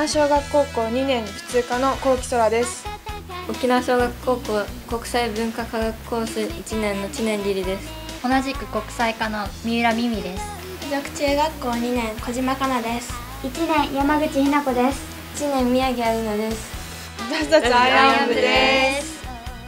縄小学高校2年普通科の幸木空です。 沖縄小学高校国際文化科学コース1年の知念リリです。 同じく国際科の三浦美美です。 附属中学校2年小島かなです。 1年山口ひな子です。 1年宮城あゆなです。 私たちアイアン部です。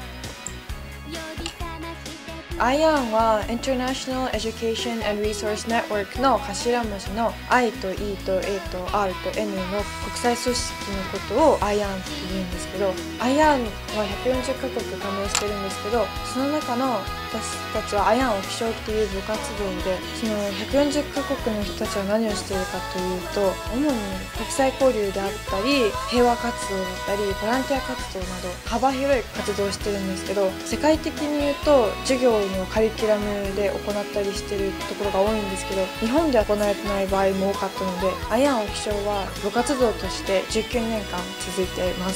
アイアンは International Education and Resource Network の頭文字の I と E と A と R と N の国際組織のことをアイアンって言うんですけど、アイアンは140カ国加盟してるんですけど、その中の私たちはアイアン沖小っていう部活動で、その140カ国の人たちは何をしているかというと、主に国際交流であったり平和活動だったりボランティア活動など幅広い活動をしてるんですけど、世界的に言うと授業のカリキュラムで行ったりしてるところが多いんですけど、日本では行われてない場合も多かったので、アイアン沖小は部活動として19年間続いています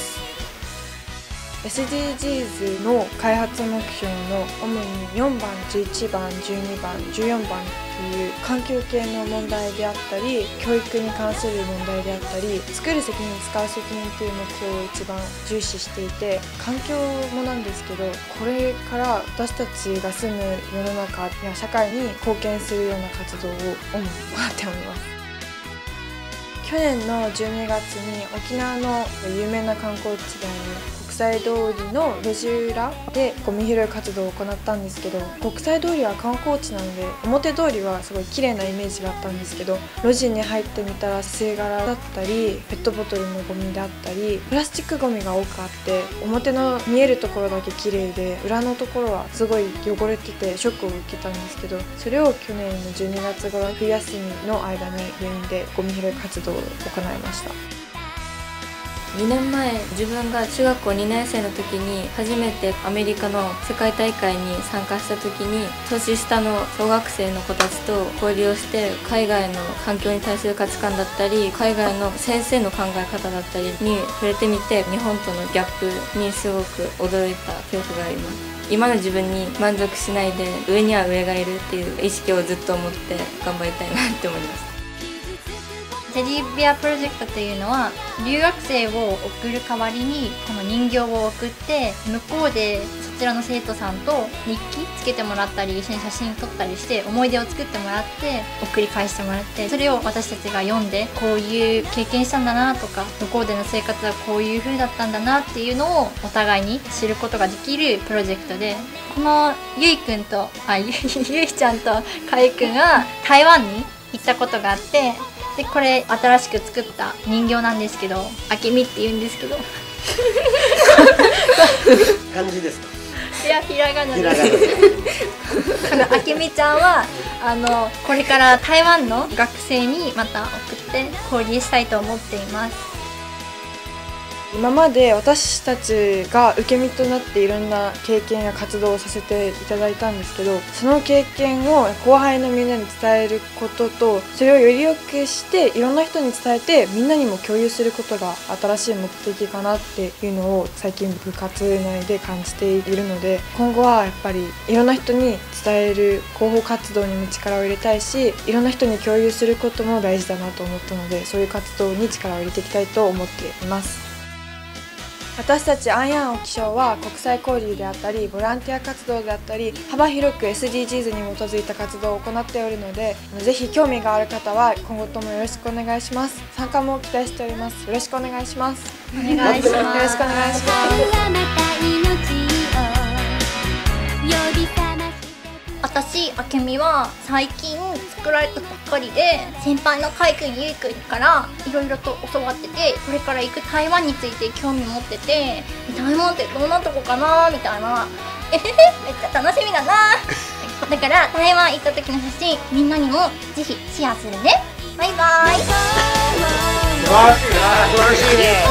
。SDGs の開発目標の主に4番、11番、12番、14番という環境系の問題であったり、教育に関する問題であったり、作る責任、使う責任という目標を一番重視していて、環境もなんですけど、これから私たちが住む世の中や社会に貢献するような活動を主に行っております。去年の12月に沖縄の有名な観光地である国際通りの路地裏でゴミ拾い活動を行ったんですけど、国際通りは観光地なので表通りはすごい綺麗なイメージがあったんですけど、路地に入ってみたら吸い殻だったりペットボトルのゴミだったりプラスチックゴミが多くあって、表の見えるところだけ綺麗で裏のところはすごい汚れててショックを受けたんですけど、それを去年の12月頃冬休みの間に病院でゴミ拾い活動を行いました。 2年前、自分が中学校2年生の時に初めてアメリカの世界大会に参加した時に、年下の小学生の子たちと交流をして、海外の環境に対する価値観だったり海外の先生の考え方だったりに触れてみて、日本とのギャップにすごく驚いた記憶があります。今の自分に満足しないで、上には上がいるっていう意識をずっと持って頑張りたいなって思います。 テディベアプロジェクトというのは、留学生を送る代わりにこの人形を送って、向こうでそちらの生徒さんと日記つけてもらったり、一緒に写真撮ったりして思い出を作ってもらって送り返してもらって、それを私たちが読んで、こういう経験したんだなとか、向こうでの生活はこういう風だったんだなっていうのをお互いに知ることができるプロジェクトで、このゆいちゃんとかいくんは台湾に行ったことがあって、でこれ新しく作った人形なんですけど、あけみって言うんですけど漢字ですか？ いや、ひらがなですこのあけみちゃんはこれから台湾の学生にまた送って交流したいと思っています。 今まで私たちが受け身となっていろんな経験や活動をさせていただいたんですけど、その経験を後輩のみんなに伝えることと、それをより良くしていろんな人に伝えてみんなにも共有することが新しい目的かなっていうのを最近部活内で感じているので、今後はやっぱりいろんな人に伝える広報活動にも力を入れたいし、いろんな人に共有することも大事だなと思ったので、そういう活動に力を入れていきたいと思っています。私たちアイアン沖小は国際交流であったりボランティア活動であったり幅広く SDGs に基づいた活動を行っておるので、ぜひ興味がある方は今後ともよろしくお願いします。参加も期待しております。よろしくお願いします。 お願いします。 よろしくお願いします。 私、あけみは最近作られたばっかりで、先輩のかいくん、ゆいくんからいろいろと教わってて、これから行く台湾について興味持ってて、台湾ってどんなとこかなみたいな、めっちゃ楽しみだなだから台湾行った時の写真、みんなにもぜひシェアするね。バイバイ。 素晴らしいね。